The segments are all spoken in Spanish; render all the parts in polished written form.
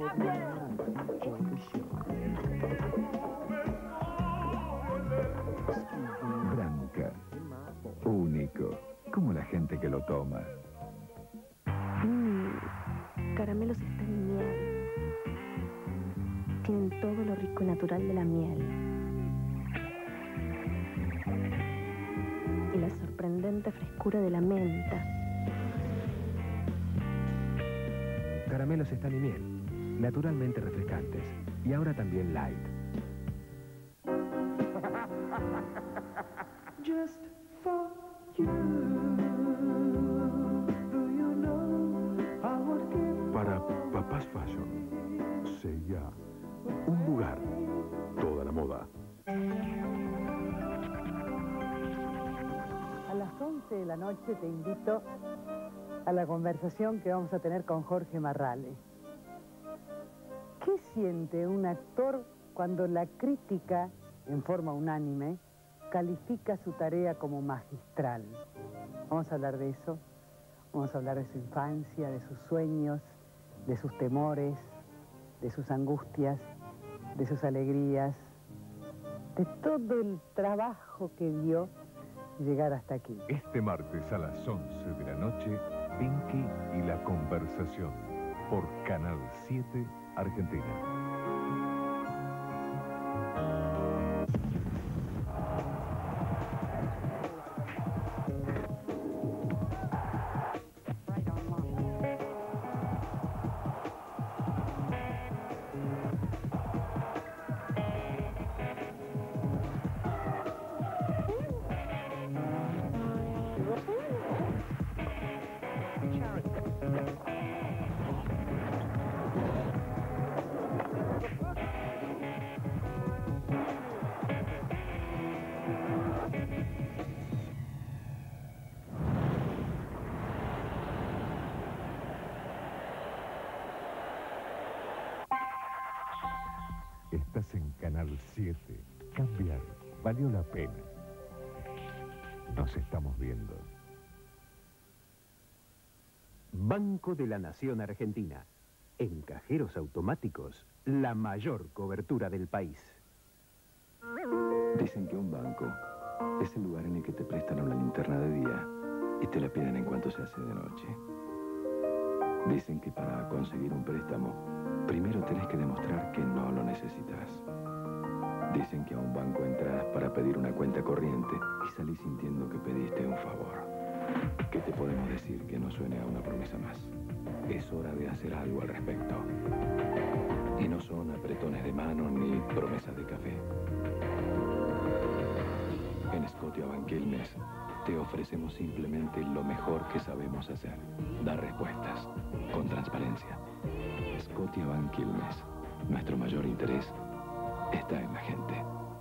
Branca. Único. Como la gente que lo toma. Caramelos están en miel. Tienen todo lo rico y natural de la miel. Y la sorprendente frescura de la menta. Caramelos están y miel, naturalmente refrescantes. Y ahora también light. Just for you. Do you know I would give... Para Papás Fashion, C&A, un lugar, toda la moda. A las 11 de la noche te invito a la conversación que vamos a tener con Jorge Marrale. ¿Qué siente un actor cuando la crítica, en forma unánime, califica su tarea como magistral? Vamos a hablar de eso, vamos a hablar de su infancia, de sus sueños, de sus temores, de sus angustias, de sus alegrías, de todo el trabajo que dio llegar hasta aquí. Este martes a las 11 de la noche, Pinky y la conversación, por Canal 7 Argentina. Estás en Canal 7. Cambiar valió la pena. Nos estamos viendo. Banco de la Nación Argentina. En cajeros automáticos, la mayor cobertura del país. Dicen que un banco es el lugar en el que te prestan una linterna de día y te la piden en cuanto se hace de noche. Dicen que para conseguir un préstamo, primero tenés que demostrar que no lo necesitas. Dicen que a un banco entras para pedir una cuenta corriente y salís sintiendo que pediste un favor. ¿Qué te podemos decir que no suene a una promesa más? Es hora de hacer algo al respecto. Y no son apretones de mano ni promesas de café. En Scotiabank Quilmes te ofrecemos simplemente lo mejor que sabemos hacer. Dar respuestas con transparencia. Scotiabank Quilmes. Nuestro mayor interés está en la gente.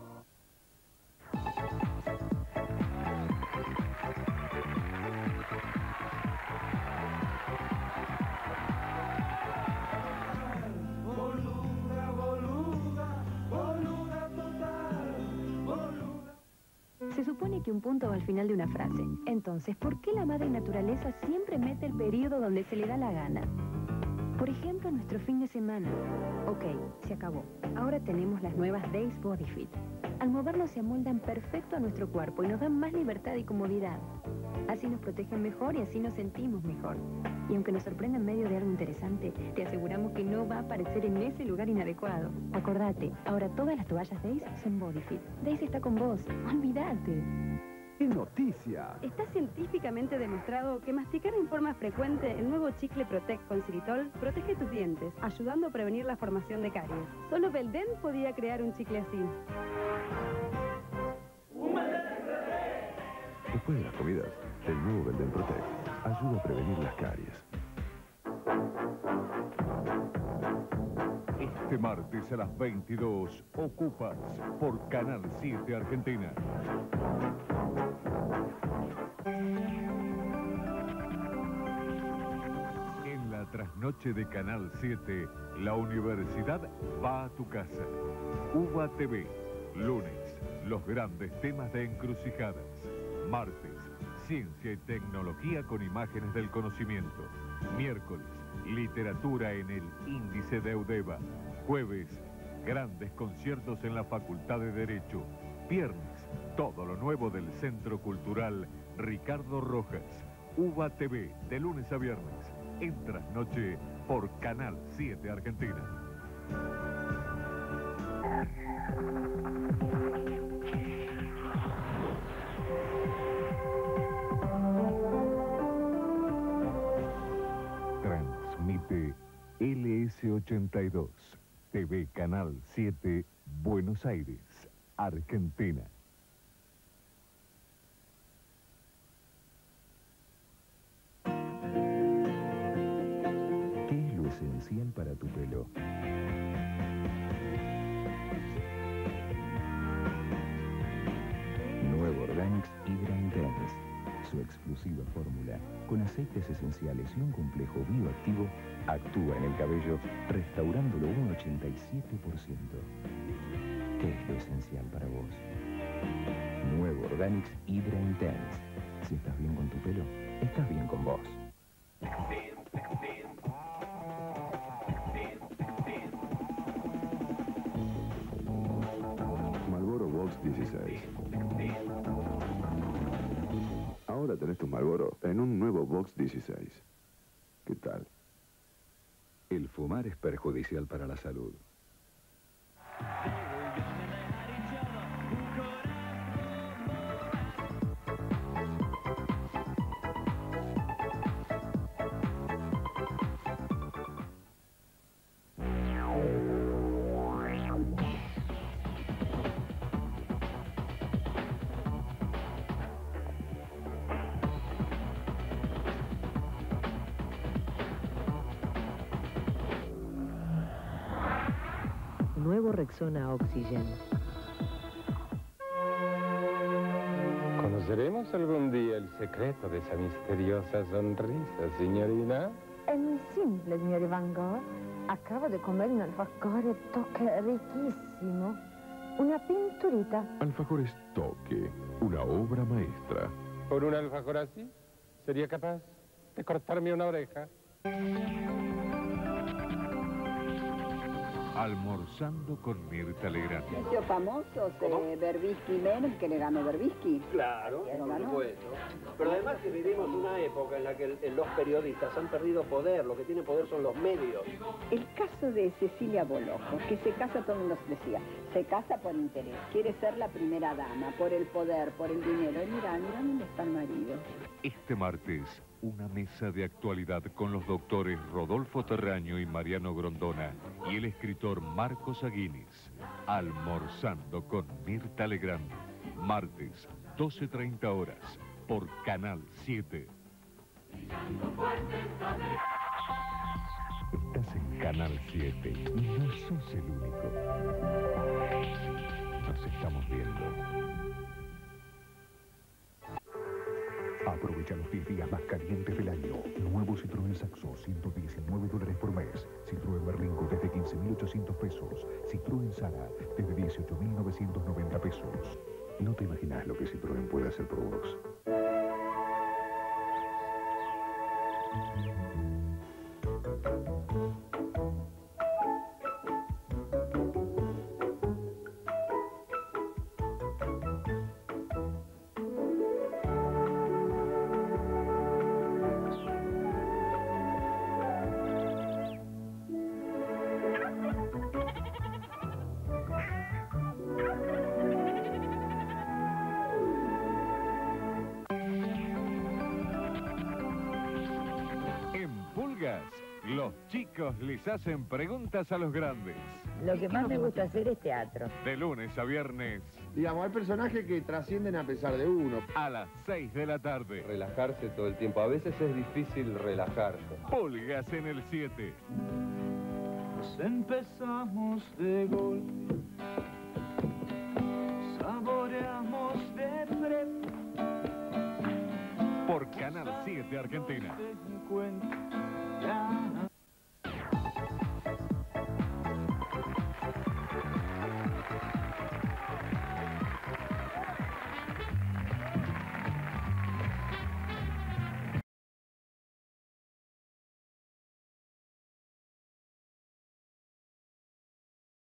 Se supone que un punto va al final de una frase. Entonces, ¿por qué la madre naturaleza siempre mete el periodo donde se le da la gana? Por ejemplo, nuestro fin de semana. Ok, se acabó. Ahora tenemos las nuevas Days Body Fit. Al movernos se amoldan perfecto a nuestro cuerpo y nos dan más libertad y comodidad. Así nos protegen mejor y así nos sentimos mejor. Y aunque nos sorprenda en medio de algo interesante, te aseguramos que no va a aparecer en ese lugar inadecuado. Acordate, ahora todas las toallas Days son Body Fit. Days está con vos. Olvídate. ¡Qué noticia! Está científicamente demostrado que masticar en forma frecuente el nuevo chicle Protect con xilitol protege tus dientes, ayudando a prevenir la formación de caries. Solo Belden podía crear un chicle así. Después de las comidas, el nuevo Belden Protect ayuda a prevenir las caries. Este martes a las 22, Ocupas, por Canal 7 Argentina. En la trasnoche de Canal 7, la universidad va a tu casa. UBA TV, lunes, los grandes temas de encrucijadas. Martes, ciencia y tecnología con imágenes del conocimiento. Miércoles, literatura en el Índice de Eudeva. Jueves, grandes conciertos en la Facultad de Derecho. Viernes, todo lo nuevo del Centro Cultural Ricardo Rojas. UBA TV, de lunes a viernes. En trasnoche por Canal 7 Argentina. Transmite LS82, TV Canal 7, Buenos Aires, Argentina. ¿Qué es lo esencial para tu pelo? Nuevo Organics Hydra Intense. Su exclusiva fórmula, con aceites esenciales y un complejo bioactivo, actúa en el cabello restaurándolo un 87%. ¿Qué es lo esencial para vos? Nuevo Organics Hydra Intense. Si estás bien con tu pelo, estás bien con vos. Marlboro Box 16. Ahora tenés tu Marlboro en un nuevo Box 16. ¿Qué tal? El fumar es perjudicial para la salud. Nuevo Rexona Oxygen. ¿Conoceremos algún día el secreto de esa misteriosa sonrisa, signorina? È muy simple, signor Van Gogh. Acabo de comer un alfajore toque riquísimo. Una pinturita. Alfajores Toque, una obra maestra. ¿Por un alfajor así? ¿Sería capaz de cortarme una oreja? Almorzando con Mirta Legrand. Esos famosos Berbisky Menem, que le ganó Berbisky. Claro, ¿Lo por ganó? supuesto. Pero además que vivimos una época en la que los periodistas han perdido poder, lo que tiene poder son los medios. El caso de Cecilia Bolojo, que se casa, todo el mundo decía, se casa por interés, quiere ser la primera dama, por el poder, por el dinero. Y mira dónde está el marido. Este martes, una mesa de actualidad con los doctores Rodolfo Terraño y Mariano Grondona y el escritor Marcos Aguinis. Almorzando con Mirta Legrand. Martes, 12:30 horas, por Canal 7. Estás en Canal 7 y no sos el único. Nos estamos viendo. Aprovecha los 10 días más calientes del año. Nuevo Citroën Saxo, $119 por mes. Citroën Berlingo desde 15.800 pesos. Citroën Sara desde 18.990 pesos. No te imaginas lo que Citroën puede hacer por vos. Los chicos les hacen preguntas a los grandes. Lo que más me gusta hacer es teatro. De lunes a viernes. Digamos, hay personajes que trascienden a pesar de uno. A las 6 de la tarde. Relajarse todo el tiempo. A veces es difícil relajarse. Pulgas en el 7. Pues empezamos de golpe. Saboreamos de frente. Por Canal 7 Argentina. Cuenta